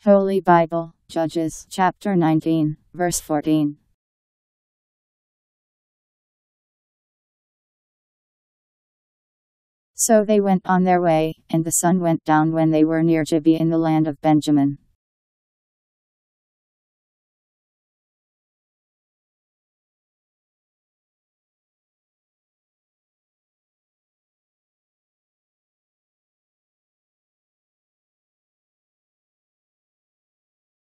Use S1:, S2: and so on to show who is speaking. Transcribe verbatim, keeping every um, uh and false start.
S1: Holy Bible, Judges, chapter nineteen, verse fourteen. So they went on their way, and the sun went down when they were near Gibeah in the land of Benjamin.